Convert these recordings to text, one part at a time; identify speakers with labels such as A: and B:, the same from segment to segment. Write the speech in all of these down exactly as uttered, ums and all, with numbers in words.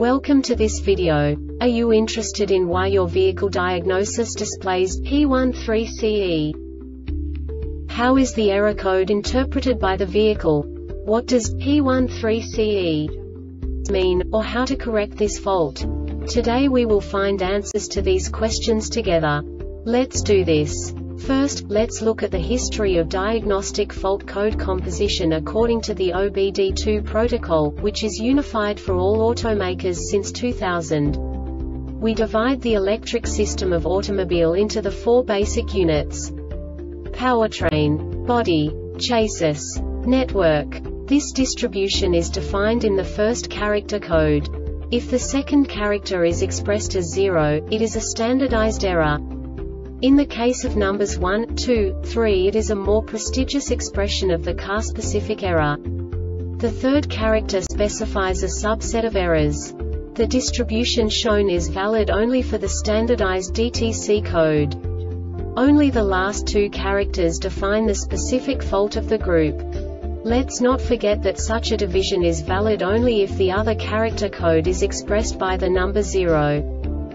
A: Welcome to this video. Are you interested in why your vehicle diagnosis displays P one three C E? How is the error code interpreted by the vehicle? What does P one three C E mean, or how to correct this fault? Today we will find answers to these questions together. Let's do this. First, let's look at the history of diagnostic fault code composition according to the O B D two protocol, which is unified for all automakers since two thousand. We divide the electric system of automobile into the four basic units: powertrain, body, chassis, network. This distribution is defined in the first character code. If the second character is expressed as zero, it is a standardized error. In the case of numbers one, two, three, it is a more prestigious expression of the car-specific error. The third character specifies a subset of errors. The distribution shown is valid only for the standardized D T C code. Only the last two characters define the specific fault of the group. Let's not forget that such a division is valid only if the other character code is expressed by the number zero.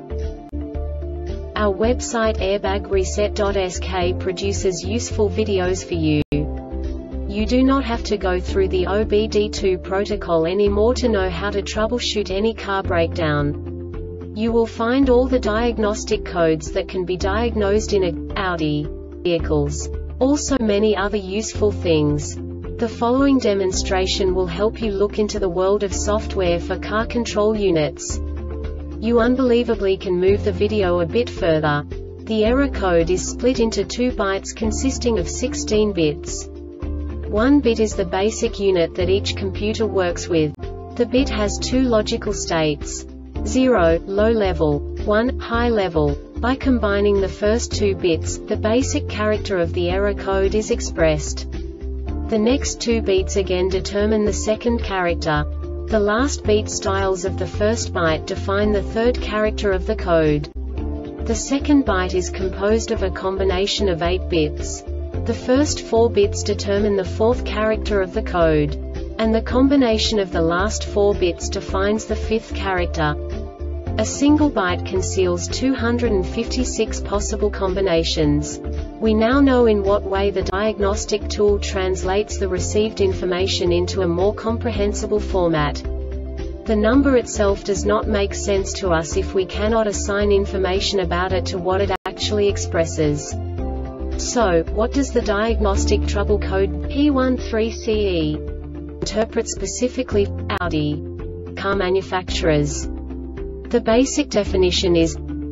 A: Our website airbag reset dot S K produces useful videos for you. You do not have to go through the O B D two protocol anymore to know how to troubleshoot any car breakdown. You will find all the diagnostic codes that can be diagnosed in a Audi vehicles. Also many other useful things. The following demonstration will help you look into the world of software for car control units. You unbelievably can move the video a bit further. The error code is split into two bytes consisting of sixteen bits. One bit is the basic unit that each computer works with. The bit has two logical states: zero, low level, one, high level. By combining the first two bits, the basic character of the error code is expressed. The next two bits again determine the second character. The last beat styles of the first byte define the third character of the code. The second byte is composed of a combination of eight bits. The first four bits determine the fourth character of the code. And the combination of the last four bits defines the fifth character. A single byte conceals two hundred fifty-six possible combinations. We now know in what way the diagnostic tool translates the received information into a more comprehensible format. The number itself does not make sense to us if we cannot assign information about it to what it actually expresses. So, what does the diagnostic trouble code P one three C E interpret specifically for Audi car manufacturers? The basic definition is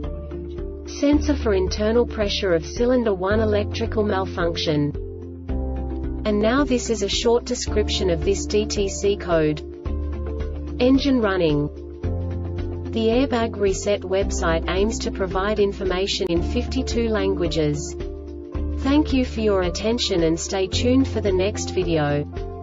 A: sensor for internal pressure of cylinder one electrical malfunction. And now this is a short description of this D T C code. Engine running. The Airbag Reset website aims to provide information in fifty-two languages. Thank you for your attention and stay tuned for the next video.